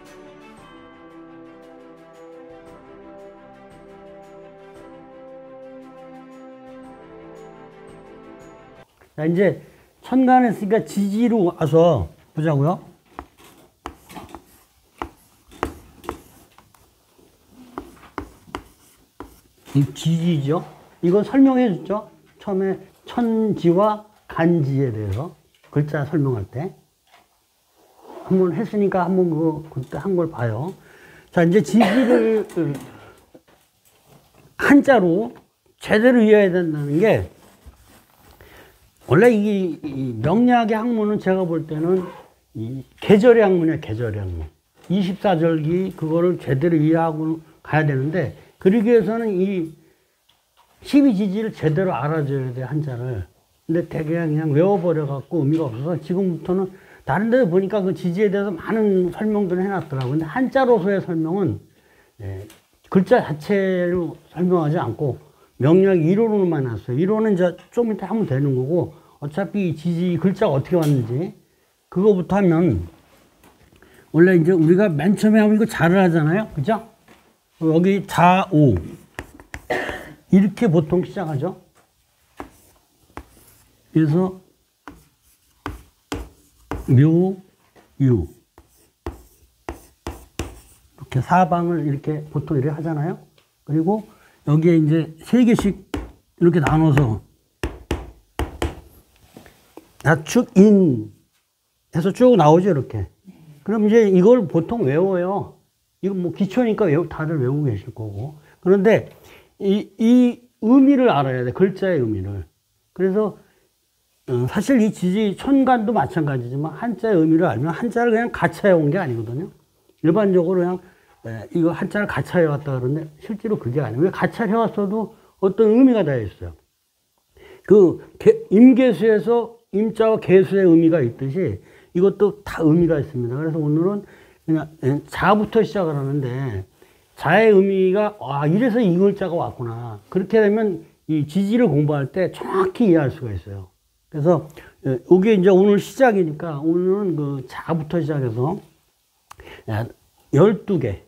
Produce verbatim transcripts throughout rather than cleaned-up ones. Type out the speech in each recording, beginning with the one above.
자, 이제 천간했으니까 지지로 와서 보자고요. 이 지지죠. 이거 설명해 줬죠. 처음에 천지와 간지에 대해서 글자 설명할 때 한번 했으니까 한번 그거 그때 한 걸 봐요. 자, 이제 지지를 한자로 제대로 이해해야 된다는 게, 원래 이, 이 명리학의 학문은 제가 볼 때는 이 계절의 학문이에요. 계절의 학문. 이십사 절기 그거를 제대로 이해하고 가야 되는데, 그러기 위해서는 이 십이 지지를 제대로 알아줘야 돼, 한자를. 근데 되게 그냥 외워버려갖고 의미가 없어서 지금부터는 다른 데 보니까 그 지지에 대해서 많은 설명들을 해놨더라고요. 근데 한자로서의 설명은 예, 글자 자체로 설명하지 않고 명리학 이론으로만 해놨어요. 이론은 이제 좀 이따 하면 되는 거고, 어차피 지지 글자가 어떻게 왔는지 그거부터 하면, 원래 이제 우리가 맨 처음에 하면 이거 자를 하잖아요. 그죠? 여기 자, 오. 이렇게 보통 시작하죠. 그래서 묘, 유. 이렇게 사방을 이렇게 보통 이렇게 하잖아요. 그리고 여기에 이제 세 개씩 이렇게 나눠서 야축, 인 해서 쭉 나오죠, 이렇게. 그럼 이제 이걸 보통 외워요. 이거 뭐 기초니까 외우, 다들 외우고 계실 거고. 그런데 이, 이 의미를 알아야 돼. 글자의 의미를. 그래서 어, 사실 이 지지 천간도 마찬가지지만 한자의 의미를 알면 한자를 그냥 가차해 온 게 아니거든요. 일반적으로 그냥 에, 이거 한자를 가차해 왔다 그러는데 실제로 그게 아니에요. 왜 가차해 왔어도 어떤 의미가 다 있어요. 그 개, 임계수에서 임자와 계수의 의미가 있듯이 이것도 다 의미가 있습니다. 그래서 오늘은 그냥 자부터 시작을 하는데, 자의 의미가 아 이래서 이 글자가 왔구나. 그렇게 되면 이 지지를 공부할 때 정확히 이해할 수가 있어요. 그래서 이게 이제 오늘 시작이니까 오늘은 그 자부터 시작해서 열두 개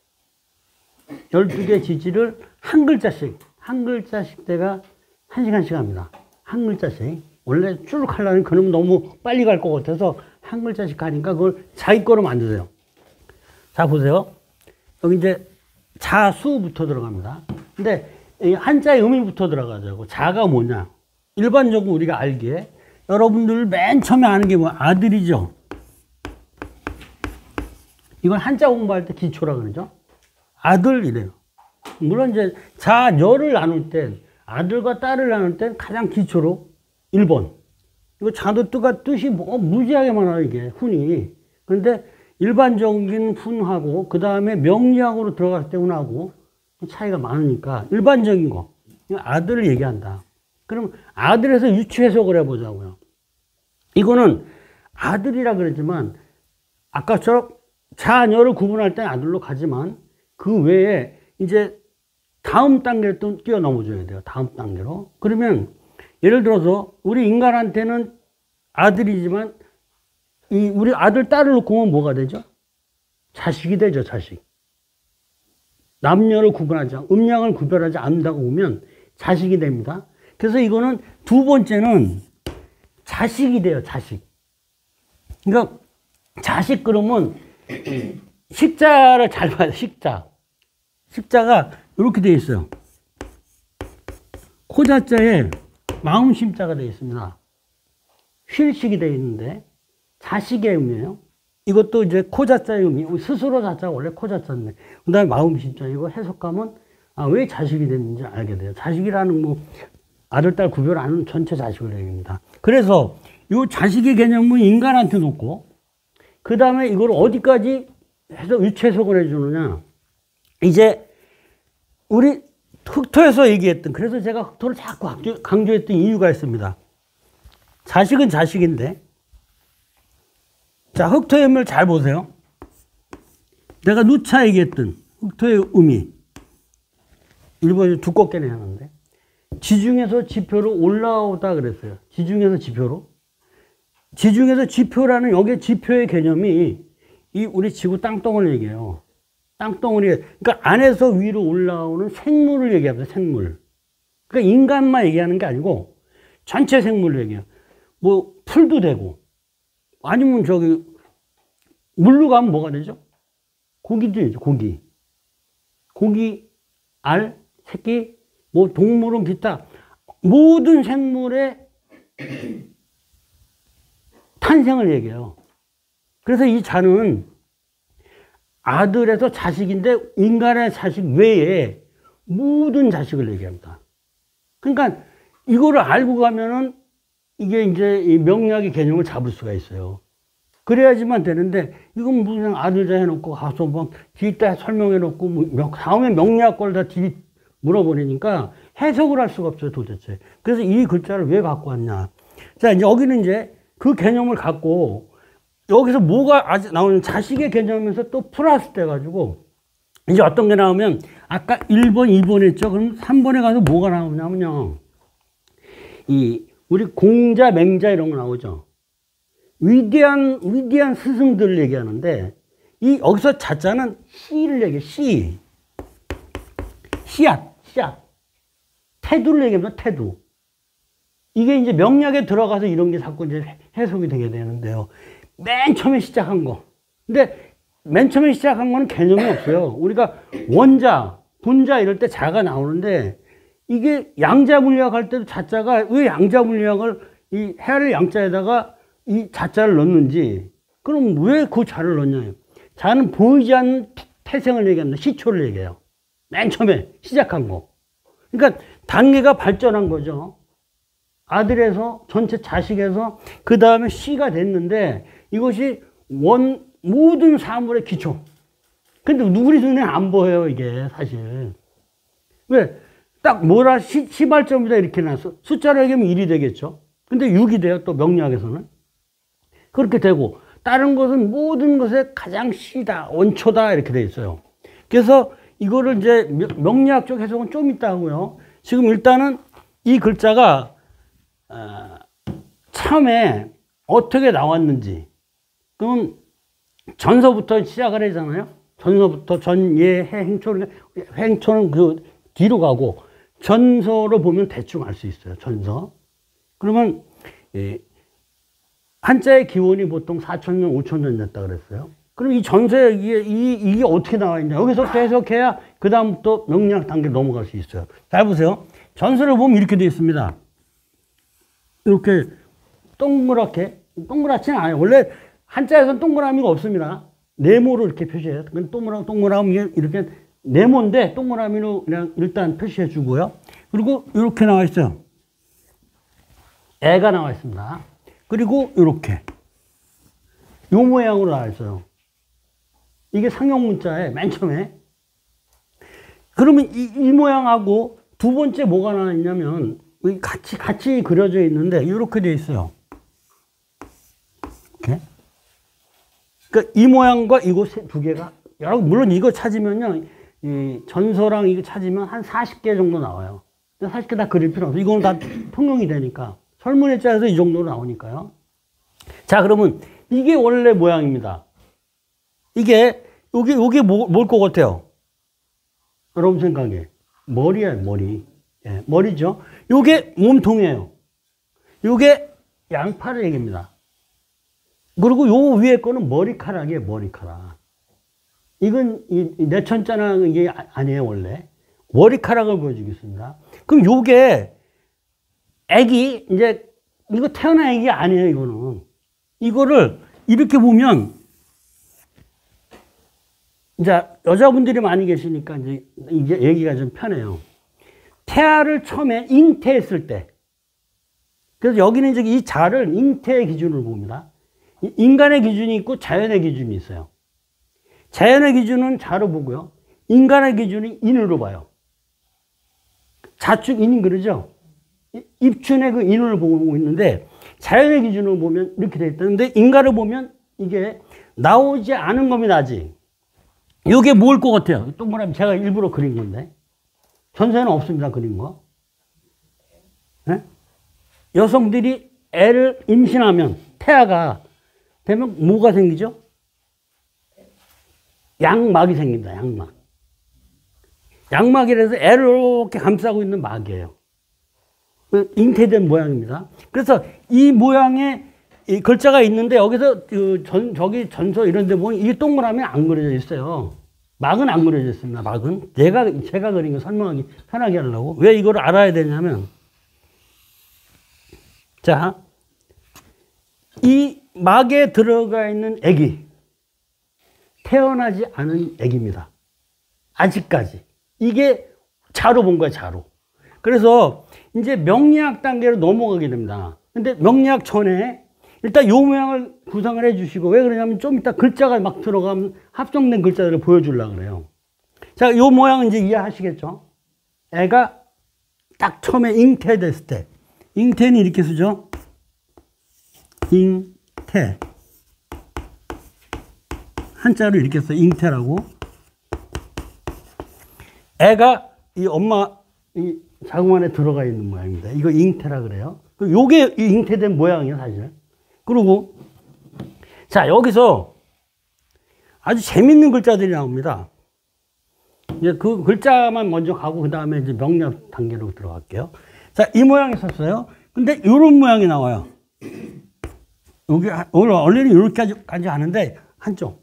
열두 개 지지를 한 글자씩 한 글자씩 때가 한 시간씩 합니다. 한 글자씩. 원래 쭉 하려면 그럼 너무 빨리 갈 것 같아서 한 글자씩 하니까 그걸 자기 거로 만드세요. 자, 보세요. 여기 이제 자수부터 들어갑니다. 근데 이 한자의 의미부터 들어가자고. 자가 뭐냐? 일반적으로 우리가 알기에 여러분들 맨 처음에 아는 게 뭐 아들이죠. 이건 한자 공부할 때 기초라 그러죠. 아들 이래요. 물론 이제 자녀를 나눌 땐, 아들과 딸을 나눌 땐 가장 기초로 일 번. 이거 자도 뜨가 뜻이 뭐 무지하게 많아요, 이게 훈이. 그런데 일반적인 훈하고 그 다음에 명리학으로 들어갈 때 훈하고 차이가 많으니까 일반적인 거. 아들을 얘기한다. 그럼 아들에서 유추 해석을 해보자고요. 이거는 아들이라 그랬지만 아까처럼 자녀를 구분할 때 아들로 가지만 그 외에 이제 다음 단계를 또 뛰어넘어줘야 돼요. 다음 단계로. 그러면 예를 들어서 우리 인간한테는 아들이지만 이 우리 아들, 딸을 놓고 보면 뭐가 되죠? 자식이 되죠, 자식. 남녀를 구분하지 않고 음양을 구별하지 않는다고 보면 자식이 됩니다. 그래서 이거는 두 번째는 자식이 돼요, 자식. 그러니까 자식 그러면 식자를 잘 봐야 돼, 식자. 식자가 이렇게 되어 있어요. 코자자에 마음심자가 되어 있습니다. 쉴식이 되어 있는데 자식의 의미예요. 이것도 이제 코자자의 의미, 스스로 자자가 원래 코자자인데, 그 다음에 마음심자. 이거 해석하면 아, 왜 자식이 됐는지 알게 돼요. 자식이라는 뭐 아들, 딸 구별 안 하는 전체 자식을 얘기합니다. 그래서 이 자식의 개념은 인간한테 놓고, 그 다음에 이걸 어디까지 해서 유체해석을 해주느냐. 이제 우리 흑토에서 얘기했던, 그래서 제가 흑토를 자꾸 강조했던 이유가 있습니다. 자식은 자식인데, 자, 흑토의 의미를 잘 보세요. 내가 누차 얘기했던 흑토의 의미. 일본이 두껍게 내놨는데, 지중에서 지표로 올라오다 그랬어요. 지중에서 지표로. 지중에서 지표라는 여기 지표의 개념이 이 우리 지구 땅덩어리 얘기해요. 땅덩어리. 그러니까 안에서 위로 올라오는 생물을 얘기합니다. 생물. 그러니까 인간만 얘기하는 게 아니고 전체 생물을 얘기해요. 뭐 풀도 되고 아니면 저기 물로 가면 뭐가 되죠? 고기도 되죠. 고기. 고기, 알, 새끼, 뭐 동물은 기타 모든 생물의 탄생을 얘기해요. 그래서 이 자는 아들에서 자식인데 인간의 자식 외에 모든 자식을 얘기합니다. 그러니까 이거를 알고 가면은 이게 이제 이 명리학의 개념을 잡을 수가 있어요. 그래야지만 되는데 이건 무슨 아들자 해놓고 가서 막 뒤에다 설명해놓고 뭐 다음에 명리학 걸 다 뒤 물어버리니까 해석을 할 수가 없어요 도대체. 그래서 이 글자를 왜 갖고 왔냐. 자 이제 여기는 이제 그 개념을 갖고 여기서 뭐가 아직 나오는 자식의 개념에서 또 플러스 돼가지고 이제 어떤 게 나오면 아까 일 번, 이 번 했죠. 그럼 삼 번에 가서 뭐가 나오냐면요. 이 우리 공자, 맹자 이런 거 나오죠. 위대한 위대한 스승들을 얘기하는데 이 여기서 자자는 씨를 얘기해. 씨. 씨앗, 씨앗. 태두를 얘기합니다. 태두. 이게 이제 명략에 들어가서 이런 게 자꾸 이제 해석이 되게 되는데요. 맨 처음에 시작한 거. 근데 맨 처음에 시작한 거는 개념이 없어요. 우리가 원자, 분자 이럴 때 자가 나오는데 이게 양자 물리학 할 때도 자자가 왜 양자 물리학을 이 해를 양자에다가 이 자자를 넣는지 그럼 왜 그 자를 넣냐요. 자는 보이지 않는 태생을 얘기합니다. 시초를 얘기해요. 맨 처음에 시작한 거. 그러니까 단계가 발전한 거죠. 아들에서 전체 자식에서 그 다음에 씨가 됐는데 이것이 원 모든 사물의 기초. 근데 우리 눈에 안 보여요 이게 사실. 왜? 딱 뭐라 시, 시발점이다 이렇게 나서 숫자로 얘기하면 일이 되겠죠. 근데 육이 돼요 또 명리학에서는. 그렇게 되고 다른 것은 모든 것의 가장 씨다 원초다 이렇게 돼 있어요. 그래서 이거를 이제 명리학적 해석은 좀 있다 하고요. 지금 일단은 이 글자가 어, 처음에 어떻게 나왔는지. 그럼 전서부터 시작을 하잖아요. 전서부터 전, 예, 해, 행초는, 행초는 그 뒤로 가고 전서로 보면 대충 알 수 있어요. 전서. 그러면 예, 한자의 기원이 보통 사천 년, 오천 년 됐다 그랬어요. 그럼 이 전서에 이게, 이, 이게 어떻게 나와 있냐. 여기서부터 해석해야 그 다음부터 명리학 단계 넘어갈 수 있어요. 잘 보세요. 전서를 보면 이렇게 되어 있습니다. 이렇게 동그랗게, 동그랗지는 않아요. 원래 한자에서는 동그라미가 없습니다. 네모로 이렇게 표시해요. 동그라, 동그라미 이렇게 네모인데 동그라미로 그냥 일단 표시해 주고요. 그리고 이렇게 나와 있어요. 애가 나와 있습니다. 그리고 이렇게 요 모양으로 나와 있어요. 이게 상형 문자에 맨 처음에. 그러면 이, 이 모양하고 두 번째 뭐가 나와 있냐면 같이 같이 그려져 있는데 이렇게 돼 있어요. 이렇게. 그러니까 이 모양과 이거 두 개가 여러분 물론 이거 찾으면요 이 전서랑 이거 찾으면 한 사십 개 정도 나와요. 근데 사십 개 다 그릴 필요 없어요. 이거는 다 통용이 되니까 설문일자에서 이 정도로 나오니까요. 자 그러면 이게 원래 모양입니다. 이게 요게 요게 뭐, 뭘 것 같아요? 여러분 생각에 머리예요. 머리. 예, 머리죠. 요게 몸통이에요. 요게 양팔을 얘기합니다. 그리고 요 위에 거는 머리카락이에요. 머리카락. 이건 이 내천자나 이게 아니에요. 원래 머리카락을 보여주겠습니다. 그럼 요게 애기 이제 이거 태어난 애기 아니에요. 이거는 이거를 이렇게 보면 이제 여자분들이 많이 계시니까 이제 이게 얘기가 좀 편해요. 태아를 처음에 잉태했을 때. 그래서 여기는 이제 이 자를 잉태의 기준으로 봅니다. 인간의 기준이 있고 자연의 기준이 있어요. 자연의 기준은 자로 보고요. 인간의 기준이 인으로 봐요. 자축 인인 그러죠? 입춘의 그 인을 보고 있는데 자연의 기준으로 보면 이렇게 돼 있다. 근데 인간을 보면 이게 나오지 않은 겁니다. 아직. 이게 뭘 것 같아요? 동그라미 제가 일부러 그린 건데. 전서에는 없습니다. 그린 거. 네? 여성들이 애를 임신하면 태아가 되면 뭐가 생기죠? 양막이 생깁니다. 양막. 양막이라서 애를 이렇게 감싸고 있는 막이에요. 잉태된 모양입니다. 그래서 이 모양의 이 글자가 있는데 여기서 그 전, 저기 전서 이런 데 보면 이게 동그라미 안 그려져 있어요. 막은 안 그려져 있습니다. 막은. 제가, 제가 그린 거 설명하기 편하게 하려고. 왜 이걸 알아야 되냐면, 자, 이 막에 들어가 있는 애기, 태어나지 않은 애기입니다. 아직까지. 이게 자로 본 거야, 자로. 그래서 이제 명리학 단계로 넘어가게 됩니다. 근데 명리학 전에 일단 요 모양을 구성을 해 주시고, 왜 그러냐면 좀 이따 글자가 막 들어가면 합성된 글자들을 보여주려고 그래요. 자, 요 모양은 이제 이해하시겠죠? 애가 딱 처음에 잉태됐을 때, 잉태는 이렇게 쓰죠? 잉태. 한자로 이렇게 써, 잉태라고. 애가 이 엄마 이 자궁 안에 들어가 있는 모양입니다. 이거 잉태라 그래요. 요게 잉태된 모양이에요, 사실. 그리고 자, 여기서 아주 재밌는 글자들이 나옵니다. 이제 그 글자만 먼저 가고 그 다음에 이제 명리학 단계로 들어갈게요. 자, 이 모양이 썼어요. 근데 이런 모양이 나와요. 여기 원래는 이렇게까지 하는데 한쪽.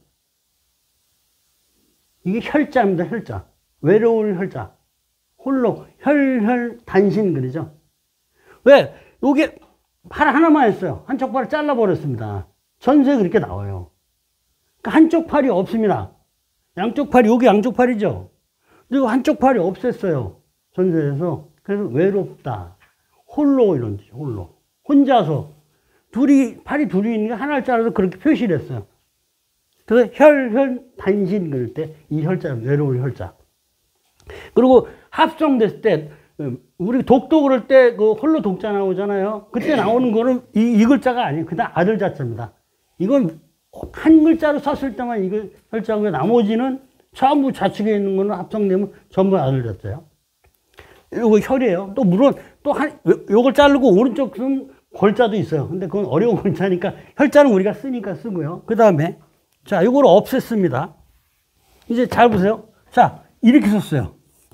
이게 혈자입니다. 혈자. 외로울 혈자. 홀로 혈혈 단신 그러죠. 왜? 이게 팔 하나만 했어요. 한쪽 팔을 잘라버렸습니다. 전서에 그렇게 나와요. 그러니까 한쪽 팔이 없습니다. 양쪽 팔이, 여기 양쪽 팔이죠. 그리고 한쪽 팔이 없앴어요. 전서에서. 그래서 외롭다. 홀로 이런 뜻이죠. 홀로. 혼자서. 둘이, 팔이 둘이 있는 게 하나를 잘라서 그렇게 표시를 했어요. 그래서 혈, 혈, 단신 그럴 때 이 혈자, 외로울 혈자. 그리고 합성됐을 때, 우리 독도 그럴 때 그 홀로 독자 나오잖아요. 그때 나오는 거는 이, 이 글자가 아니에요. 그다음 아들 자자입니다. 이건 한 글자로 썼을 때만 이거 혈자고요. 나머지는 전부 좌측에 있는 거는 합성되면 전부 아들 자자예요. 이거 혈이에요. 또 물론 또 한, 요걸 자르고 오른쪽은 골자도 있어요. 근데 그건 어려운 글자니까 혈자는 우리가 쓰니까 쓰고요. 그 다음에 자, 이걸 없앴습니다. 이제 잘 보세요. 자, 이렇게 썼어요.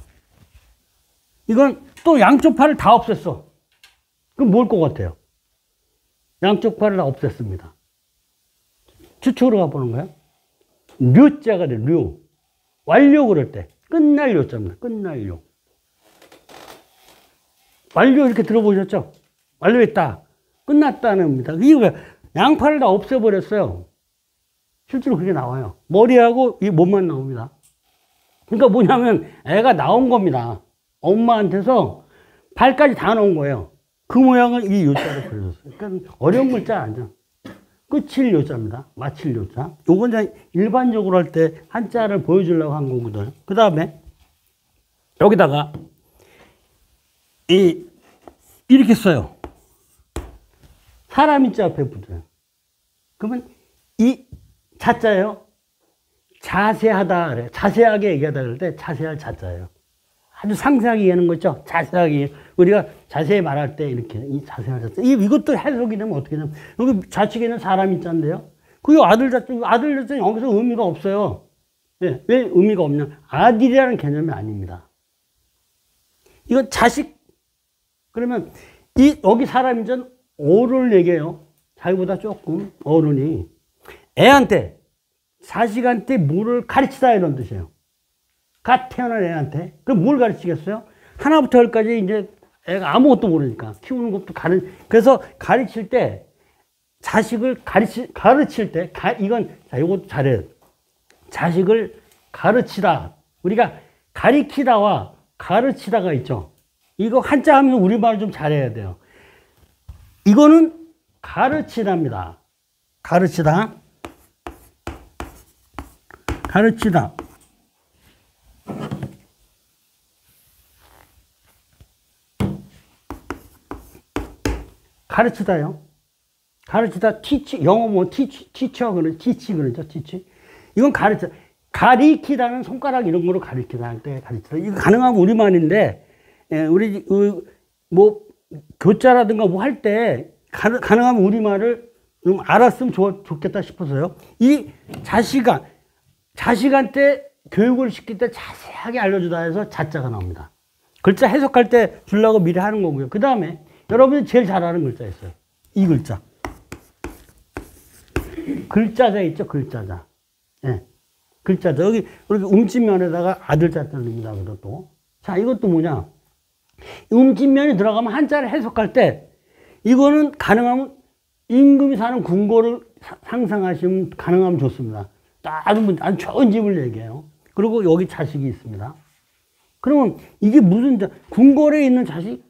이건 또 양쪽 팔을 다 없앴어. 그럼 뭘 것 같아요? 양쪽 팔을 다 없앴습니다. 추측으로 가보는 거예요. 류자가 돼요. 류. 완료 그럴 때. 끝날 료자입니다. 끝날 료. 완료 이렇게 들어보셨죠? 완료했다. 끝났다는 겁니다. 이거 양팔을 다 없애버렸어요. 실제로 그게 나와요. 머리하고 이 몸만 나옵니다. 그러니까 뭐냐면 애가 나온 겁니다. 엄마한테서 발까지 다 나온 거예요. 그 모양을 이 요자로 그려줬어요. 그러니까 어려운 글자 아니죠. 끝일 요자입니다. 마칠 요자. 요건 이제 일반적으로 할 때 한자를 보여주려고 한 거거든요. 그 다음에 여기다가 이 이렇게 써요. 사람 인자 앞에 붙어요. 그러면 이 자자예요. 자세하다 그래. 자세하게 얘기하다 그럴 때 자세할 자자예요. 아주 상세하게 얘기하는 거죠. 자세하게. 우리가 자세히 말할 때 이렇게 이 자세할 자자. 이 이것도 해석이 되면 어떻게 되면 여기 좌측에는 사람 인자인데요. 그 아들 자자, 아들 자자 여기서 의미가 없어요. 네, 왜 의미가 없냐? 아들이라는 개념이 아닙니다. 이건 자식. 그러면 이 여기 사람 인자는 어를 얘기해요. 자기보다 조금 어른이 애한테 자식한테 뭐를 가르치다 이런 뜻이에요. 갓 태어난 애한테. 그럼 뭘 가르치겠어요? 하나부터 열까지 이제 애가 아무것도 모르니까 키우는 것도 가르. 그래서 가르칠 때 자식을 가르치 가르칠 때 가, 이건 자 이것도 잘해요. 자식을 가르치다. 우리가 가리키다와 가르치다가 있죠. 이거 한자 하면 우리말을 좀 잘해야 돼요. 이거는 가르치다입니다. 가르치다. 가르치다. 가르치다요. 가르치다, teach, 영어 뭐 teach, teacher 그러죠. teach 그러죠. teach. 이건 가르쳐. 가리키다는 손가락 이런 거로 가리키다 할 때 가르치다. 이거 가능하면 우리말인데, 예, 우리, 뭐, 교자라든가 뭐 할 때, 가능하면 우리말을 좀 알았으면 좋, 좋겠다 싶어서요. 이 자식아, 자식한테 교육을 시킬 때 자세하게 알려주다 해서 자자가 나옵니다. 글자 해석할 때 주려고 미리 하는 거고요. 그 다음에 여러분이 제일 잘 아는 글자 있어요. 이 글자. 글자자 있죠? 글자자. 예. 네. 글자자. 여기, 이렇게 음짓면에다가 아들자 뜰립니다. 그것도. 자, 이것도 뭐냐. 음짓면이 들어가면 한자를 해석할 때 이거는 가능하면 임금이 사는 궁궐을 상상하시면 가능하면 좋습니다. 아주, 아주 좋은 집을 얘기해요. 그리고 여기 자식이 있습니다. 그러면 이게 무슨, 궁궐에 있는 자식?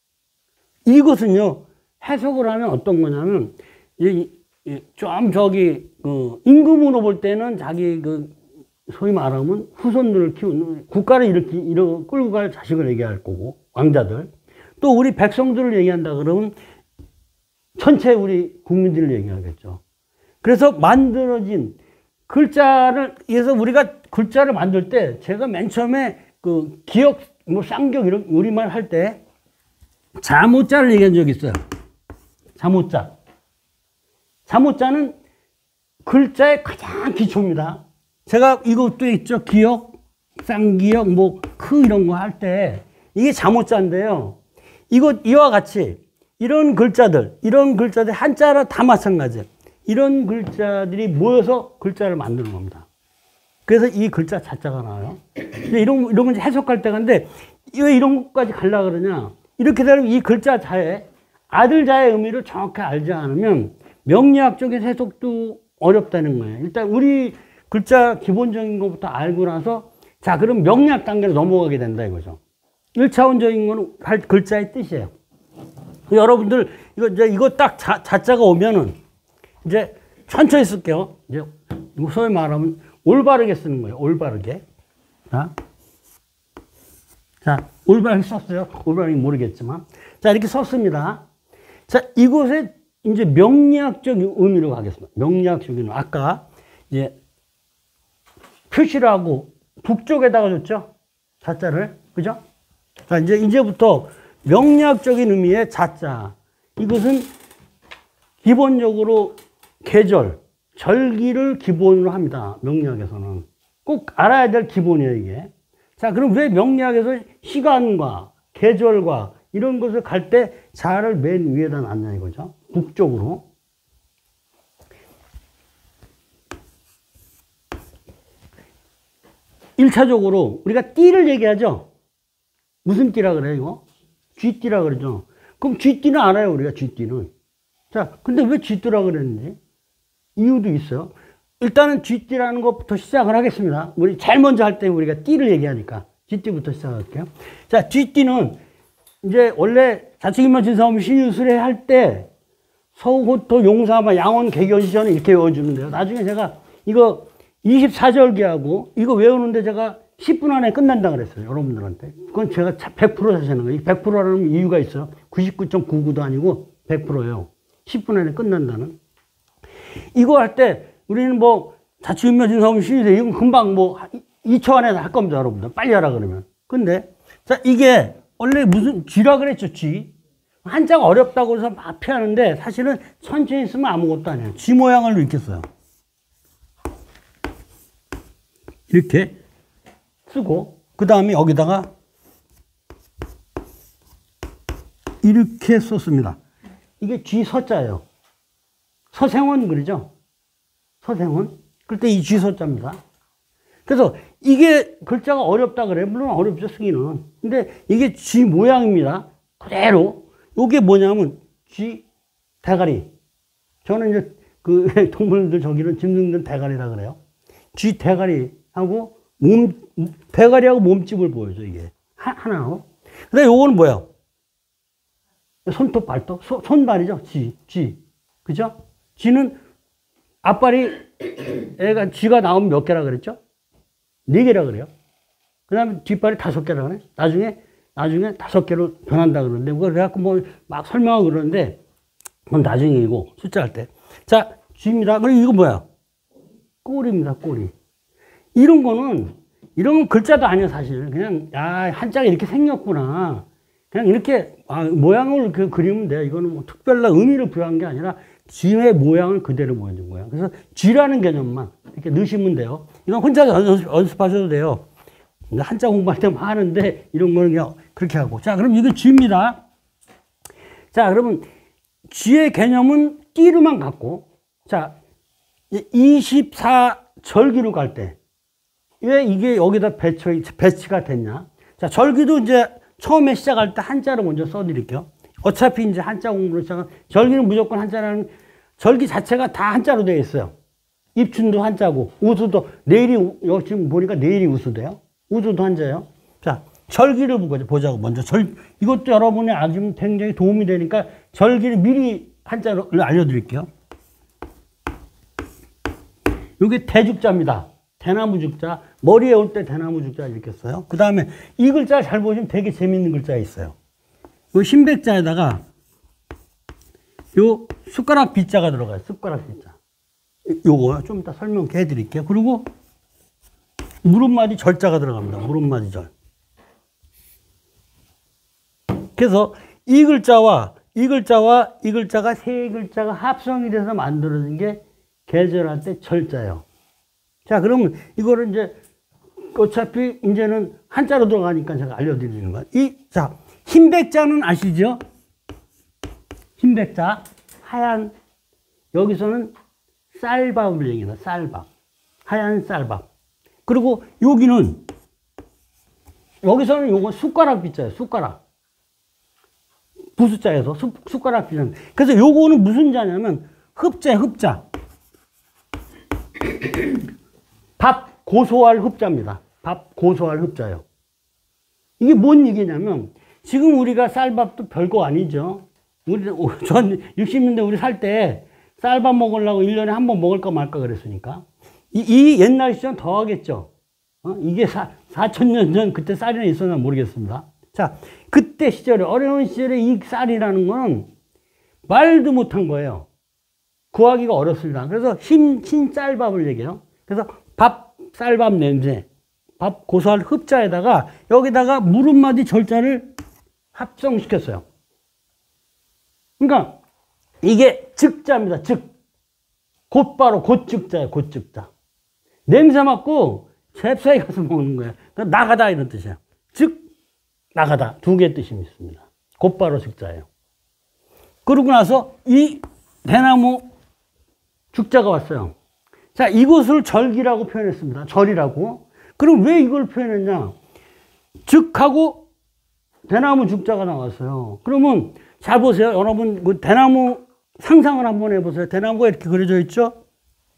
이것은요, 해석을 하면 어떤 거냐면, 좀 저기, 그, 임금으로 볼 때는 자기 그, 소위 말하면 후손들을 키우는, 국가를 이렇게, 이렇게 끌고 갈 자식을 얘기할 거고, 왕자들. 또 우리 백성들을 얘기한다 그러면 전체 우리 국민들을 얘기하겠죠. 그래서 만들어진 글자를, 그래서 우리가 글자를 만들 때 제가 맨 처음에 그 기역, 뭐 쌍격 이런 우리말 할 때 자모자를 얘기한 적이 있어요. 자모자. 자모자는 글자의 가장 기초입니다. 제가 이것도 있죠. 기역, 쌍기역, 뭐 크 이런 거 할 때 이게 자모자인데요. 이거 이와 같이 이런 글자들, 이런 글자들 한자로 다 마찬가지예요. 이런 글자들이 모여서 글자를 만드는 겁니다. 그래서 이 글자 자자가 나와요. 이런, 이런 건 해석할 때가 있는데, 왜 이런 것까지 가려고 그러냐. 이렇게 되면 이 글자 자에, 아들 자의 의미를 정확히 알지 않으면 명리학적인 해석도 어렵다는 거예요. 일단 우리 글자 기본적인 것부터 알고 나서, 자, 그럼 명리학 단계로 넘어가게 된다 이거죠. 일 차원적인 건 할 글자의 뜻이에요. 여러분들, 이거, 이제 이거 딱 자, 자자가 오면은, 이제 천천히 쓸게요. 이제, 소위 말하면, 올바르게 쓰는 거예요. 올바르게. 자, 자 올바르게 썼어요. 올바르게 모르겠지만. 자, 이렇게 썼습니다. 자, 이곳에 이제 명리학적 의미로 가겠습니다. 명리학적인 의미. 아까 이제 표시를 하고 북쪽에다가 줬죠? 자자를. 그죠? 자, 이제 이제부터 명리학적인 의미의 자자. 이것은 기본적으로 계절, 절기를 기본으로 합니다. 명리학에서는. 꼭 알아야 될 기본이에요, 이게. 자, 그럼 왜 명리학에서 시간과 계절과 이런 것을 갈 때 자를 맨 위에다 놨냐 이거죠. 북쪽으로. 일 차적으로 우리가 띠를 얘기하죠. 무슨 띠라 그래요, 이거? 쥐띠라 그러죠. 그럼 쥐띠는 알아요, 우리가 쥐띠는. 자, 근데 왜 쥐띠라 그랬는지? 이유도 있어요. 일단은 쥐띠라는 것부터 시작을 하겠습니다. 우리 제일 먼저 할 때 우리가 띠를 얘기하니까 쥐띠부터 시작할게요. 자, 쥐띠는 이제 원래 자축인묘 진사오미 신유술에 할 때 서호토 용사마 양원 개견시전을 이렇게 외워주는데요. 나중에 제가 이거 이십사 절기하고 이거 외우는데 제가 십 분 안에 끝난다 그랬어요. 여러분들한테. 그건 제가 백 퍼센트 하시는 거예요. 백 퍼센트라는 이유가 있어요. 구십구 점 구구도 아니고 백 퍼센트예요. 십 분 안에 끝난다는. 이거 할 때 우리는 뭐 자축인묘 진사오미 신유술 이건 금방 뭐 이 초 안에 할 겁니다. 여러분들. 빨리 하라 그러면. 근데 자, 이게 원래 무슨 쥐라 그랬죠. 쥐. 한자가 어렵다고 해서 막 피하는데 사실은 천천히 쓰면 아무것도 아니에요. 쥐 모양을 이렇게 써요. 이렇게 쓰고 그 다음에 여기다가 이렇게 썼습니다. 이게 쥐 서자예요. 서생원 그러죠? 서생원. 그때 이 쥐 서자입니다. 그래서 이게 글자가 어렵다 그래요. 물론 어렵죠, 쓰기는. 근데 이게 쥐 모양입니다. 그대로. 이게 뭐냐면 쥐 대가리. 저는 이제 그 동물들 저기는 짐승들 대가리라 그래요. 쥐 대가리하고 몸, 대가리하고 몸집을 보여줘, 이게. 하나하고. 근데 요거는 뭐야? 손톱, 발톱? 소, 손발이죠? 쥐, 쥐. 그죠? 쥐는 앞발이, 애가, 쥐가 나오면 몇 개라 그랬죠? 네 개라 그래요. 그 다음에 뒷발이 다섯 개라 그래. 나중에, 나중에 다섯 개로 변한다 그러는데, 그걸 그래갖고 뭐 막 설명하고 그러는데, 그건 나중이고, 숫자할 때. 자, 쥐입니다. 그리고 이거 뭐야? 꼬리입니다, 꼬리. 이런 거는, 이런 건 글자도 아니야, 사실. 그냥, 야, 한자가 이렇게 생겼구나. 그냥 이렇게, 아, 모양을 그, 그리면 돼. 이거는 뭐 특별한 의미를 부여한 게 아니라, 쥐의 모양을 그대로 보여준 거야. 그래서 쥐라는 개념만, 이렇게 이렇게 넣으시면 돼요. 이건 혼자 연습, 연습하셔도 돼요. 한자 공부할 때 하는데 이런 거는 그냥 그렇게 하고. 자, 그럼 이거 쥐입니다. 자, 그러면 쥐의 개념은 띠로만 갖고, 자, 이십사 절기로 갈 때, 왜 이게 여기다 배치, 배치가 됐냐? 자, 절기도 이제 처음에 시작할 때 한자로 먼저 써드릴게요. 어차피 이제 한자 공부로 시작한, 절기는 무조건 한자라는, 절기 자체가 다 한자로 되어 있어요. 입춘도 한자고, 우수도, 내일이, 여기 지금 보니까 내일이 우수돼요. 우수도 한자예요. 자, 절기를 보자고, 먼저. 절, 이것도 여러분이 알면 굉장히 도움이 되니까 절기를 미리 한자로 알려드릴게요. 이게 대죽자입니다. 대나무 죽자. 머리에 올 때 대나무 죽자 이렇게 써요. 그 다음에 이 글자 잘 보시면 되게 재밌는 글자 있어요. 요 신백자에다가 요 숟가락 비자가 들어가요. 숟가락 비자. 요거 좀 이따 설명해 드릴게요. 그리고 무릎마디 절자가 들어갑니다. 무릎마디 절. 그래서 이 글자와 이 글자와 이 글자가 세 글자가 합성이 돼서 만들어진 게 계절할 때 절자예요. 자, 그러면 이거를 이제 어차피 이제는 한자로 들어가니까 제가 알려드리는 거야. 이, 자, 흰백자는 아시죠? 흰백자, 하얀, 여기서는 쌀밥을 얘기해요. 쌀밥. 하얀 쌀밥. 그리고 여기는, 여기서는 요거 숟가락 비자예요. 숟가락. 부숫자에서 수, 숟가락 비자. 그래서 요거는 무슨 자냐면 흡자, 흡자. 밥 고소할 흡자입니다. 밥 고소할 흡자예요. 이게 뭔 얘기냐면 지금 우리가 쌀밥도 별거 아니죠. 우리 전 육십 년대 우리 살 때 쌀밥 먹으려고 일 년에 한 번 먹을까 말까 그랬으니까 이, 이 옛날 시절 더 하겠죠. 어? 이게 사천 년 전 그때 쌀이나 있었나 모르겠습니다. 자, 그때 시절에 어려운 시절에 이 쌀이라는 거는 말도 못한 거예요. 구하기가 어렵습니다. 그래서 흰, 흰 쌀밥을 얘기해요. 그래서 밥, 쌀밥 냄새, 밥 고소할 흡자에다가 여기다가 무릎마디 절자를 합성시켰어요. 그러니까 이게 즉자입니다. 즉. 곧바로 곧즉자예요. 곧즉자. 냄새 맡고 잽싸게 가서 먹는 거예요. 그러니까 나가다 이런 뜻이에요. 즉, 나가다. 두 개의 뜻이 있습니다. 곧바로 즉자예요. 그러고 나서 이 대나무 죽자가 왔어요. 자, 이것을 절기라고 표현했습니다. 절이라고. 그럼 왜 이걸 표현했냐? 즉하고 대나무 죽자가 나왔어요. 그러면 잘 보세요. 여러분, 그 대나무 상상을 한번 해보세요. 대나무가 이렇게 그려져 있죠?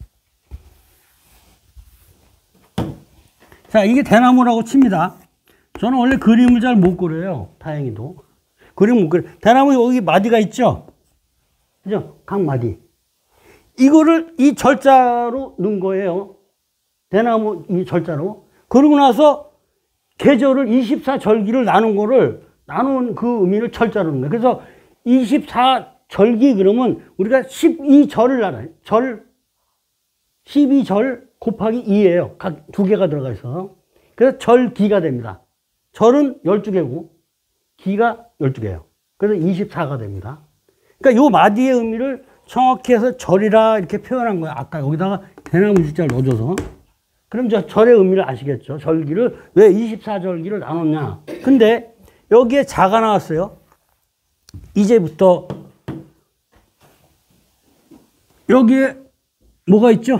자, 이게 대나무라고 칩니다. 저는 원래 그림을 잘 못 그려요. 다행히도. 그림 못 그려요. 대나무 여기 마디가 있죠? 그죠? 각 마디. 이거를 이 절자로 넣은 거예요. 대나무 이 절자로. 그러고 나서 계절을 이십사 절기를 나눈 거를, 나눈 그 의미를 절자로 넣는 거예요. 그래서 이십사 절기 그러면 우리가 십이 절을 나눠요. 절, 십이 절 곱하기 이예요. 각 두 개가 들어가 있어서. 그래서 절기가 됩니다. 절은 열두 개고, 기가 열두 개예요. 그래서 이십사가 됩니다. 그러니까 요 마디의 의미를 정확히 해서 절이라 이렇게 표현한 거예요. 아까 여기다가 대나무 죽자를 넣어줘서. 그럼 저 절의 의미를 아시겠죠? 절기를, 왜 이십사 절기를 나눴냐? 근데 여기에 자가 나왔어요. 이제부터 여기에 뭐가 있죠?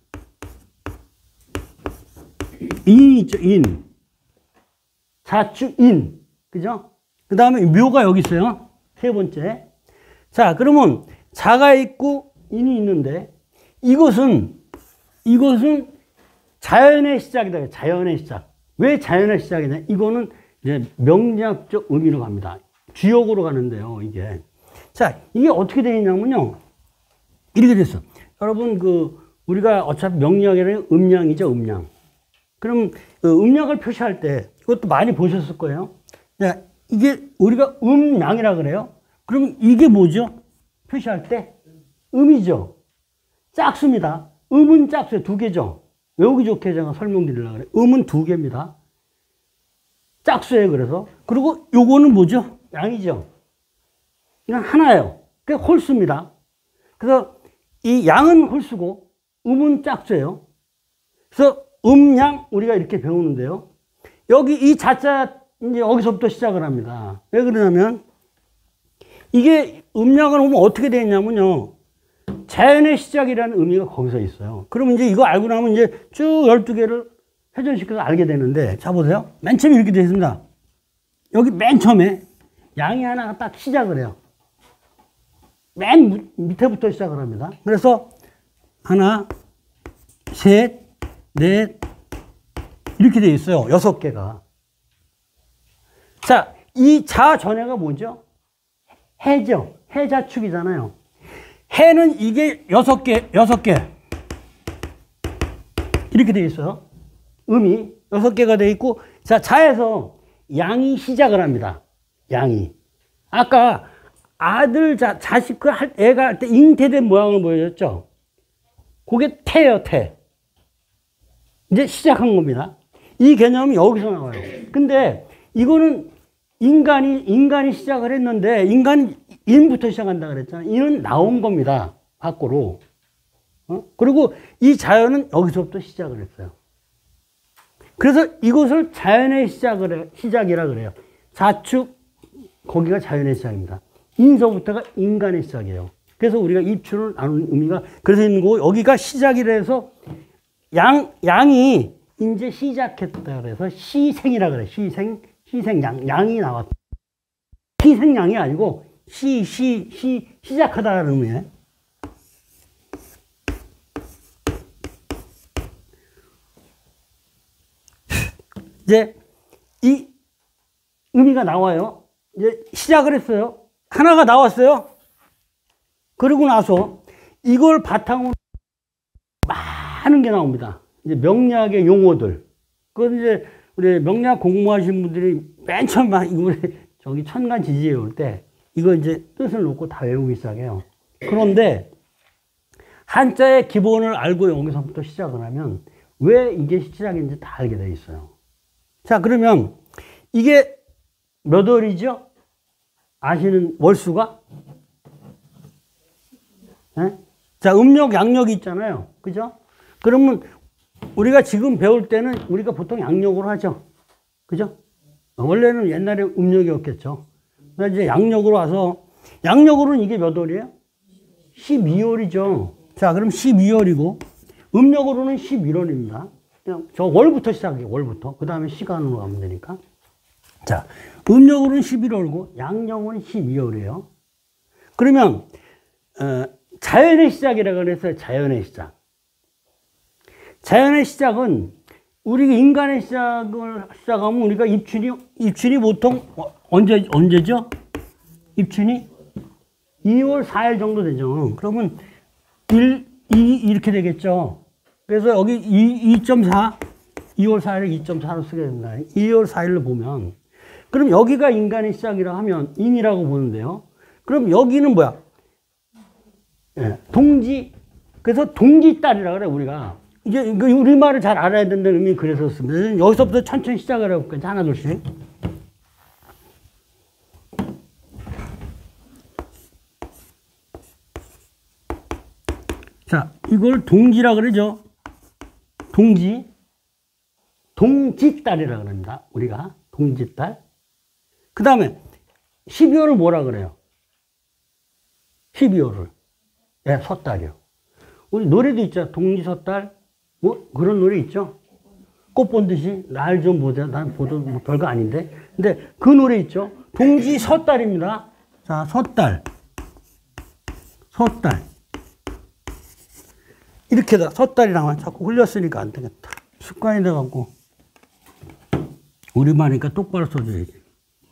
인이 있죠, 인. 자축, 인. 그죠? 그 다음에 묘가 여기 있어요. 세 번째. 자, 그러면 자가 있고 인이 있는데 이것은, 이것은 자연의 시작이다. 자연의 시작. 왜 자연의 시작이냐? 이거는 이제 명리학적 의미로 갑니다. 주역으로 가는데요, 이게. 자, 이게 어떻게 되냐면요. 이렇게 됐어. 여러분, 그, 우리가 어차피 명리학이라는 음량이죠, 음량. 그럼 그 음량을 표시할 때, 이것도 많이 보셨을 거예요. 자, 이게 우리가 음량이라 그래요. 그럼 이게 뭐죠? 표시할 때? 음이죠. 짝수입니다. 음은 짝수에 두 개죠. 외우기 좋게 제가 설명드리려고 그래요. 음은 두 개입니다. 짝수예요, 그래서. 그리고 요거는 뭐죠? 양이죠. 이건 하나예요. 그게 홀수입니다. 그래서 이 양은 홀수고 음은 짝수예요. 그래서 음양 우리가 이렇게 배우는데요. 여기 이 자자 이제 여기서부터 시작을 합니다. 왜 그러냐면 이게 음양을 보면 어떻게 되어 있냐면요. 자연의 시작이라는 의미가 거기서 있어요. 그러면 이제 이거 알고 나면 이제 쭉 열두 개를 회전시켜서 알게 되는데, 자, 보세요. 맨 처음에 이렇게 되어 있습니다. 여기 맨 처음에 양이 하나가 딱 시작을 해요. 맨 밑에부터 시작을 합니다. 그래서 하나, 셋, 넷, 이렇게 되어 있어요. 여섯 개가. 자, 이 자 전에가 뭐죠? 해죠. 해자축이잖아요. 해는 이게 여섯 개, 여섯 개. 이렇게 되어 있어요. 음이 여섯 개가 되어 있고, 자, 자에서 양이 시작을 합니다. 양이. 아까 아들, 자, 자식, 그 할, 애가 할 때 잉태된 모양을 보여줬죠? 그게 태예요, 태. 이제 시작한 겁니다. 이 개념이 여기서 나와요. 근데 이거는 인간이, 인간이 시작을 했는데, 인간이 인부터 시작한다 그랬잖아요. 인은 나온 겁니다. 밖으로. 어? 그리고 이 자연은 여기서부터 시작을 했어요. 그래서 이것을 자연의 시작을, 시작이라 그래요. 자축, 거기가 자연의 시작입니다. 인서부터가 인간의 시작이에요. 그래서 우리가 입출을 나누는 의미가 그래서 있는 거고, 여기가 시작이라 해서 양, 양이 이제 시작했다 그래서 시생이라 그래요. 시생, 시생양, 양이 나왔다. 시생양이 아니고 시, 시, 시, 시작하다라는 의미예요. 이제 이 의미가 나와요. 이제 시작을 했어요. 하나가 나왔어요. 그러고 나서 이걸 바탕으로 많은 게 나옵니다. 이제 명리학의 용어들. 그건 이제 우리 명리학 공부하신 분들이 맨 처음 막 이거 저기 천간 지지에 올 때 이거 이제 뜻을 놓고 다 외우기 시작해요. 그런데 한자의 기본을 알고 여기서부터 시작을 하면 왜 이게 시작인지 다 알게 돼 있어요. 자, 그러면 이게 몇 월이죠? 아시는 월수가? 네? 자, 음력, 양력이 있잖아요. 그죠? 그러면 우리가 지금 배울 때는 우리가 보통 양력으로 하죠. 그죠? 원래는 옛날에 음력이었겠죠. 그래서 이제 양력으로 와서, 양력으로는 이게 몇 월이에요? 십이 월이죠. 자, 그럼 십이 월이고, 음력으로는 십일 월입니다. 그냥 저 월부터 시작해요. 월부터. 그 다음에 시간으로 가면 되니까. 자, 음력으로는 십일 월이고, 양력으로는 십이 월이에요. 그러면, 어, 자연의 시작이라고 그랬어요. 자연의 시작. 자연의 시작은 우리 인간의 시작을 시작하면 우리가 입춘이 입춘이 보통 언제 언제죠? 입춘이 이월 사일 정도 되죠. 그러면 일, 이 이렇게 되겠죠. 그래서 여기 이 점 사 이월 사일을 이 점 사로 쓰게 됩니다. 이월 사일로 보면 그럼 여기가 인간의 시작이라 하면 인이라고 보는데요. 그럼 여기는 뭐야? 예, 동지. 그래서 동지달이라 그래 우리가. 이제 우리말을 잘 알아야 된다는 의미 그래서 씁니다. 여기서부터 천천히 시작을 해볼게요. 하나 둘씩. 자, 이걸 동지라 그러죠. 동지. 동지달이라 그럽니다. 우리가 동지달. 그 다음에 십이 월을 뭐라 그래요? 십이 월을. 예, 섣달이요. 우리 노래도 있죠. 동지섣달. 뭐 그런 노래 있죠. 꽃 본 듯이 날 좀 보자. 난 보도 뭐 별거 아닌데. 근데 그 노래 있죠. 동지섣달입니다. 자, 섣달. 섣달. 이렇게다. 섣달이랑 자꾸 흘렸으니까 안 되겠다. 습관이 돼갖고. 우리말이니까 똑바로 써줘야지.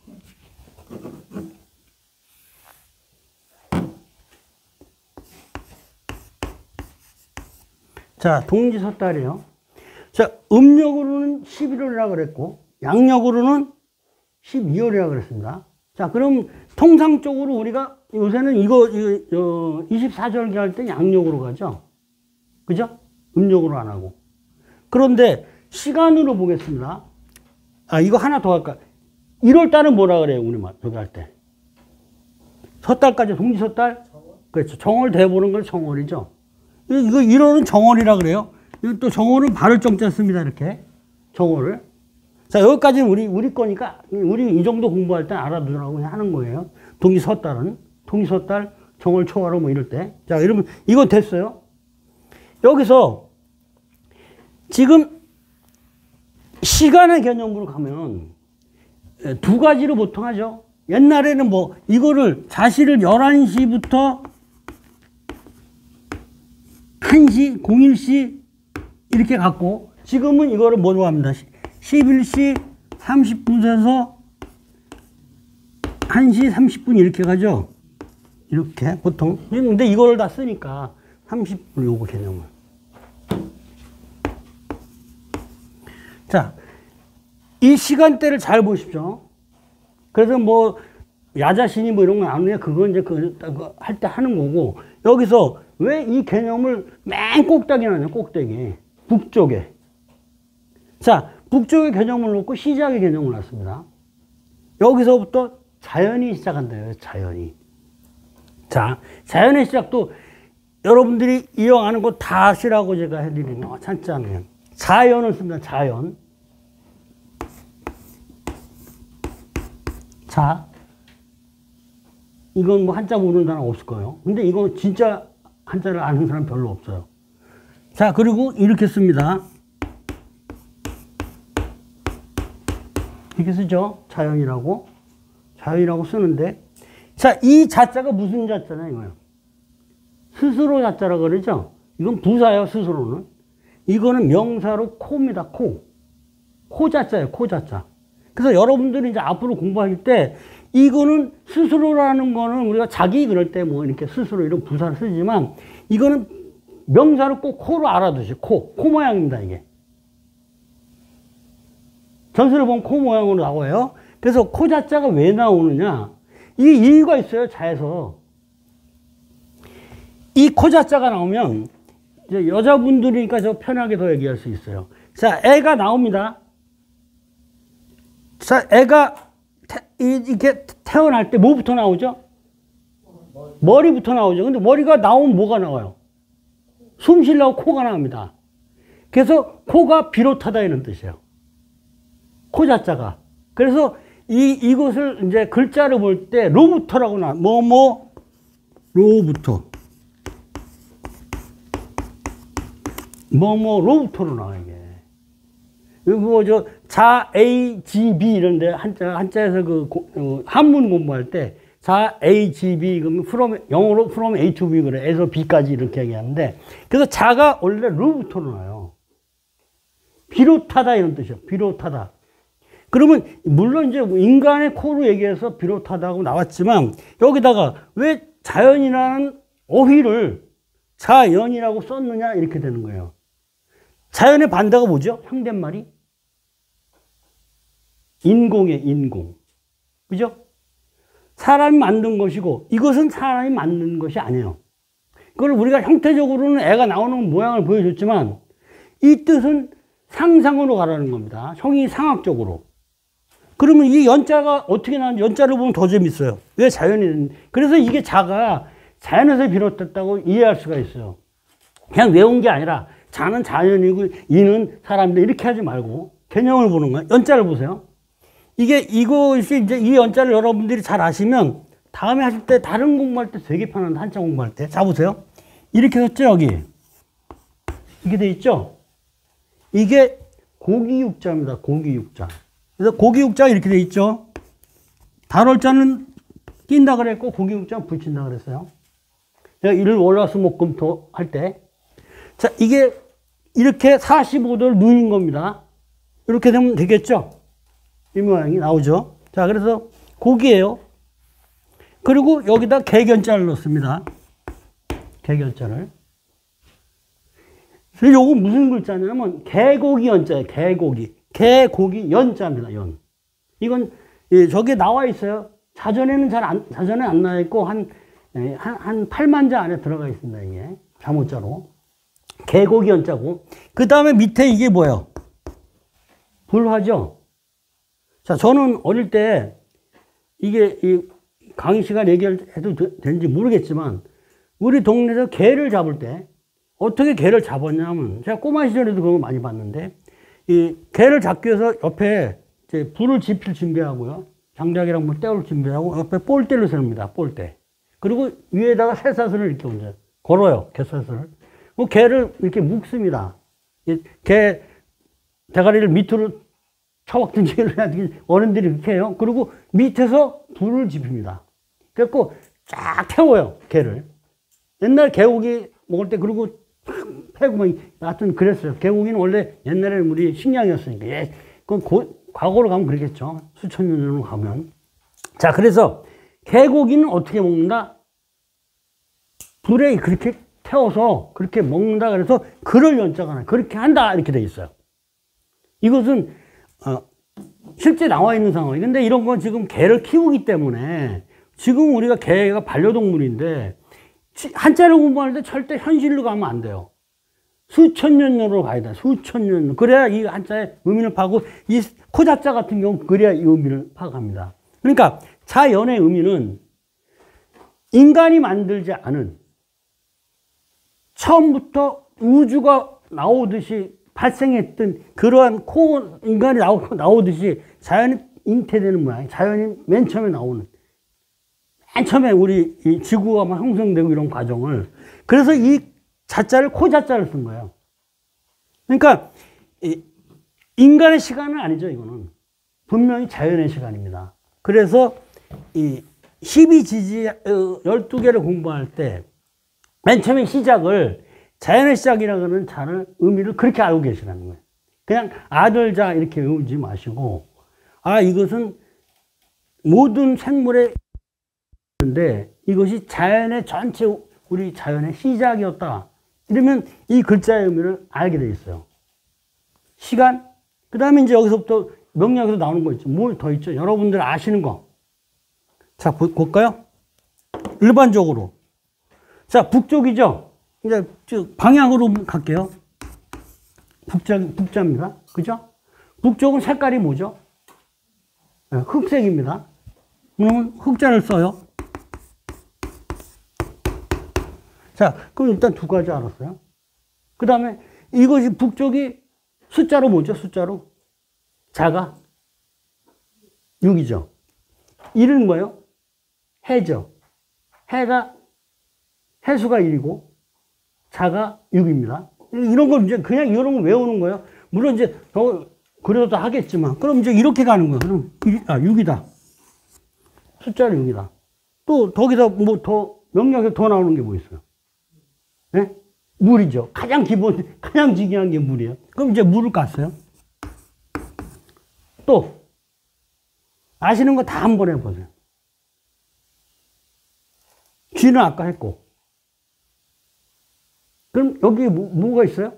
자, 동지섣달이요. 자, 음력으로는 십일 월이라고 그랬고, 양력으로는 십이 월이라고 그랬습니다. 자, 그럼 통상적으로 우리가 요새는 이거, 이거 이십사 절기 할 때 양력으로 가죠. 그죠? 음력으로 안 하고. 그런데 시간으로 보겠습니다. 아, 이거 하나 더 할까? 일월 달은 뭐라 그래요, 우리말, 저기 할 때? 섣달까지 동지섣달? 그렇죠. 정월 대보는 걸 정월이죠. 이거 일 월은 정월이라 그래요. 또 정호는 발을 정자 씁니다. 이렇게. 정호를. 자, 여기까지는 우리, 우리 거니까, 우리 이 정도 공부할 때 알아두라고 그냥 하는 거예요. 동의서달은. 동의서달, 정월 초하로 뭐 이럴 때. 자, 이러면, 이건 됐어요. 여기서, 지금, 시간의 개념으로 가면, 두 가지로 보통 하죠. 옛날에는 뭐, 이거를, 자시를 열한 시부터 한 시, 공일 시, 이렇게 갖고, 지금은 이거를 뭐로 합니다. 십일 시 삼십 분에서 한 시 삼십 분 이렇게 가죠. 이렇게, 보통. 근데 이거를 다 쓰니까, 삼십 분 요거 개념을. 자, 이 시간대를 잘 보십시오. 그래서 뭐, 야자신이 뭐 이런 건 안 해. 그건 이제 그, 할 때 하는 거고, 여기서 왜 이 개념을 맨 꼭대기에 놨냐, 꼭대기. 북쪽에. 자, 북쪽의 개념을 놓고 시작의 개념을 놨습니다. 여기서부터 자연이 시작한다요, 자연이. 자, 자연의 시작도 여러분들이 이용하는 거 다 하시라고 제가 해드리는 찬장에. 자연을 씁니다, 자연. 자, 이건 뭐 한자 모르는 사람 없을 거예요. 근데 이건 진짜 한자를 아는 사람 별로 없어요. 자, 그리고 이렇게 씁니다. 이렇게 쓰죠. 자연이라고. 자연이라고 쓰는데. 자, 이 자자가 무슨 자자냐, 이거예요. 스스로 자자라고 그러죠. 이건 부사예요, 스스로는. 이거는 명사로 코입니다, 코. 코 자자예요, 코 자자. 그래서 여러분들이 이제 앞으로 공부할 때, 이거는 스스로라는 거는 우리가 자기 그럴 때 뭐 이렇게 스스로 이런 부사를 쓰지만, 이거는 명사를 꼭 코로 알아두시, 코. 코 모양입니다, 이게. 전설을 보면 코 모양으로 나와요. 그래서 코 자자가 왜 나오느냐. 이게 이유가 있어요, 자에서. 이 코 자자가 나오면, 이제 여자분들이니까 저 편하게 더 얘기할 수 있어요. 자, 애가 나옵니다. 자, 애가 태, 이렇게 태어날 때 뭐부터 나오죠? 머리부터 나오죠. 근데 머리가 나오면 뭐가 나와요? 숨 쉬려고 코가 나옵니다. 그래서 코가 비롯하다 이런 뜻이에요. 코 자자가. 그래서 이, 이것을 이제 글자를 볼 때 로부터라고 나, 뭐, 뭐, 로부터. 뭐, 뭐, 로부터로 나와, 이게. 그리고 저, 자, A, G, B 이런데 한자, 한자에서 그, 고, 어, 한문 공부할 때 자, A, G, B, 그러면 from, 영어로 from A to B 그래. 에서 B까지 이렇게 얘기하는데, 그래서 자가 원래 로부터로 나와요. 비롯하다 이런 뜻이에요. 비롯하다. 그러면 물론 이제 인간의 코로 얘기해서 비롯하다고 나왔지만 여기다가 왜 자연이라는 어휘를 자연이라고 썼느냐 이렇게 되는 거예요. 자연의 반대가 뭐죠? 형댓말이? 인공의 인공. 그죠? 사람이 만든 것이고 이것은 사람이 만든 것이 아니에요. 그걸 우리가 형태적으로는 애가 나오는 모양을 보여줬지만 이 뜻은 상상으로 가라는 겁니다. 형이 상학적으로. 그러면 이 연자가 어떻게 나오는지 연자를 보면 더 재밌어요. 왜 자연이, 그래서 이게 자가 자연에서 비롯됐다고 이해할 수가 있어요. 그냥 외운 게 아니라 자는 자연이고 이는 사람인데 이렇게 하지 말고 개념을 보는 거예요. 연자를 보세요. 이게 이것이 이제 이 연자를 여러분들이 잘 아시면 다음에 하실 때 다른 공부할 때 되게 편한데 한자 공부할 때. 자 보세요. 이렇게 썼죠 여기. 이게 돼 있죠. 이게 고기육자입니다. 고기육자. 그래서 고기육자가 이렇게 돼 있죠. 단월자는 낀다 그랬고 고기육자는 붙인다 그랬어요. 제가 일, 월, 화, 수, 목, 금, 토 할 때. 자, 이게 이렇게 사십오 도를 누인 겁니다. 이렇게 되면 되겠죠? 이 모양이 나오죠. 자, 그래서 고기예요. 그리고 여기다 개견자를 넣습니다. 개견자를. 그래서 요거 무슨 글자냐면 개고기 연자예요. 개고기. 개고기 연자입니다. 연. 이건 예, 저게 나와 있어요. 자전에는 잘 안, 자전에 안 나와 있고 한, 예, 한, 한 팔만 자 안에 들어가 있습니다. 이게. 자모자로. 개고기 연자고. 그 다음에 밑에 이게 뭐예요? 불화죠. 자, 저는 어릴 때 이게 이 강의 시간 얘기해도 되는지 모르겠지만 우리 동네에서 개를 잡을 때 어떻게 개를 잡았냐면, 제가 꼬마 시절에도 그런 거 많이 봤는데, 이 개를 잡기 위해서 옆에 이제 불을 지필 준비하고요. 장작이랑 뭐 떼올 준비하고, 옆에 볼대를 세웁니다. 볼대. 그리고 위에다가 쇠사슬을 이렇게 얹어요. 걸어요. 개사슬을. 그 개를 이렇게 묶습니다. 개 대가리를 밑으로 처박든지 어른들이 이렇게 해요. 그리고 밑에서 불을 지핍니다. 그래갖고 쫙 태워요. 개를. 옛날 개고기 먹을 때 그리고 패고 막 하여튼 그랬어요. 개고기는 원래 옛날에 우리 식량이었으니까. 예. 그 과거로 가면 그러겠죠. 수천 년 전으로 가면. 자, 그래서 개고기는 어떻게 먹는다? 불에 그렇게 태워서 그렇게 먹는다. 그래서 그럴 연자가 나요. 그렇게 한다. 이렇게 돼 있어요. 이것은, 어, 실제 나와 있는 상황이에요. 근데 이런 건 지금 개를 키우기 때문에 지금 우리가 개가 반려동물인데 한자를 공부할 때 절대 현실로 가면 안 돼요. 수천 년으로 가야 돼. 수천 년. 그래야 이 한자의 의미를 파고, 이 코자자 같은 경우 그래야 이 의미를 파악합니다. 그러니까 자연의 의미는 인간이 만들지 않은 처음부터 우주가 나오듯이 발생했던 그러한 코, 인간이 나오, 나오듯이 자연이 잉태되는 모양, 자연이 맨 처음에 나오는, 맨 처음에 우리 이 지구가 막 형성되고 이런 과정을, 그래서 이 자자를 코자자를 쓴 거예요. 그러니까 이 인간의 시간은 아니죠, 이거는. 분명히 자연의 시간입니다. 그래서 이 십이지지 열두 개를 공부할 때 맨 처음에 시작을 자연의 시작이라는 자는 의미를 그렇게 알고 계시라는 거예요. 그냥 아들자 이렇게 외우지 마시고, 아, 이것은 모든 생물의 인데 이것이 자연의 전체 우리 자연의 시작이었다. 이러면 이 글자의 의미를 알게 돼 있어요. 시간, 그 다음에 이제 여기서부터 명리학에서 나오는 거 있죠. 뭘 더 있죠? 여러분들 아시는 거. 자, 볼까요? 일반적으로. 자, 북쪽이죠? 이제 방향으로 갈게요. 북자, 북자입니다. 그죠? 북쪽은 색깔이 뭐죠? 네, 흑색입니다. 그러면 흑자를 써요. 자, 그럼 일단 두 가지 알았어요. 그 다음에 이것이 북쪽이 숫자로 뭐죠? 숫자로? 자가 육이죠. 일은 뭐예요? 해죠. 해가, 해수가 일이고, 자가 육입니다. 이런 걸 이제 그냥 이런 걸 외우는 거예요. 물론 이제 더, 그래도 다 하겠지만. 그럼 이제 이렇게 가는 거예요. 그럼, 아, 육이다. 숫자로 육이다. 또, 거기서 뭐 더, 명령에 더 나오는 게 뭐 있어요? 네? 물이죠. 가장 기본, 가장 중요한 게 물이에요. 그럼 이제 물을 깠어요. 또, 아시는 거 다 한번 해보세요. 쥐는 아까 했고. 그럼 여기 뭐, 뭐가 있어요?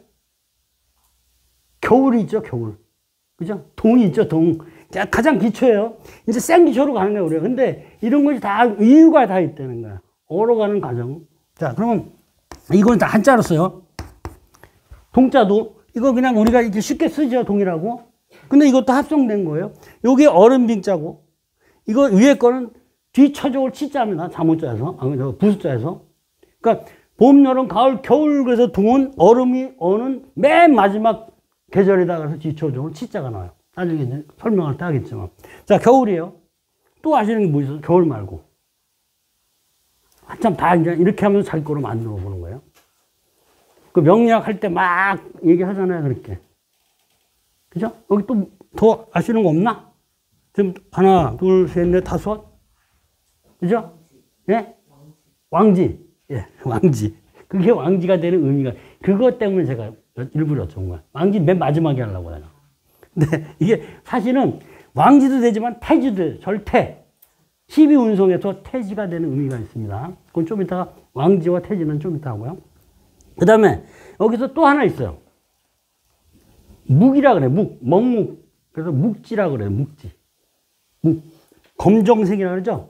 겨울이 있죠, 겨울. 그죠? 동이 있죠, 동. 가장 기초예요. 이제 센 기초로 가는 거예요, 우리가. 근데 이런 것이 다 이유가 다 있다는 거야. 얼어가는 과정. 자, 그러면 이건 다 한자로 써요. 동자도, 이거 그냥 우리가 이렇게 쉽게 쓰죠, 동이라고. 근데 이것도 합성된 거예요. 요게 어른빙자고, 이거 위에 거는 뒤처족을 치자입니다. 자모자에서, 아, 부수자에서. 그러니까 봄, 여름, 가을, 겨울, 그래서 동은 얼음이 어는 맨 마지막 계절이다. 그래서 뒤처족을 치자가 나와요. 나중에 이제 설명할 때 하겠지만. 자, 겨울이에요. 또 아시는 게 뭐 있어요? 겨울 말고. 한참 다 이제 이렇게 하면서 자기 거로 만들어 보는 거예요. 그 명리학 할 때 막 얘기하잖아요, 그렇게. 그죠? 여기 또 더 아시는 거 없나? 지금 하나, 둘, 셋, 넷, 다섯. 그죠? 예? 왕지. 예, 왕지. 그게 왕지가 되는 의미가. 그것 때문에 제가 일부러 여쭤본 거야. 왕지 맨 마지막에 하려고 해요. 근데 이게 사실은 왕지도 되지만 태지도 돼요. 절태. 십이 운송에서 태지가 되는 의미가 있습니다. 그건 좀 이따가 왕지와 태지는 좀 이따 하고요. 그 다음에 여기서 또 하나 있어요. 묵이라 그래. 묵. 먹묵. 그래서 묵지라 그래요. 묵지. 묵. 검정색이라 그러죠.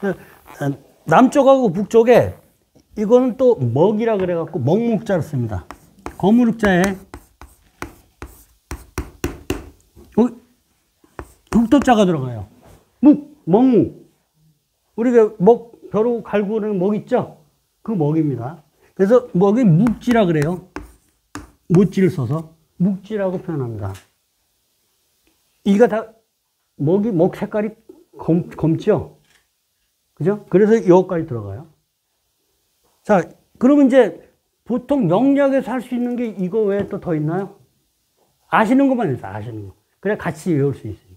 남쪽하고 북쪽에 이거는 또 먹이라 그래갖고 먹묵자를 씁니다. 거무룩자에 흑도자가 들어가요. 묵, 먹묵. 우리가 먹, 벼루 갈구는 먹 있죠? 그 먹입니다. 그래서 먹이 묵지라 그래요. 못지를 써서 묵지라고 표현합니다. 이가 다 먹이 목 색깔이 검, 검죠. 그죠? 그래서 여기까지 들어가요. 자, 그러면 이제 보통 명리학에서 할 수 있는 게 이거 외에 또 더 있나요? 아시는 것만 있어요. 아시는 거. 그래 같이 외울 수 있어요.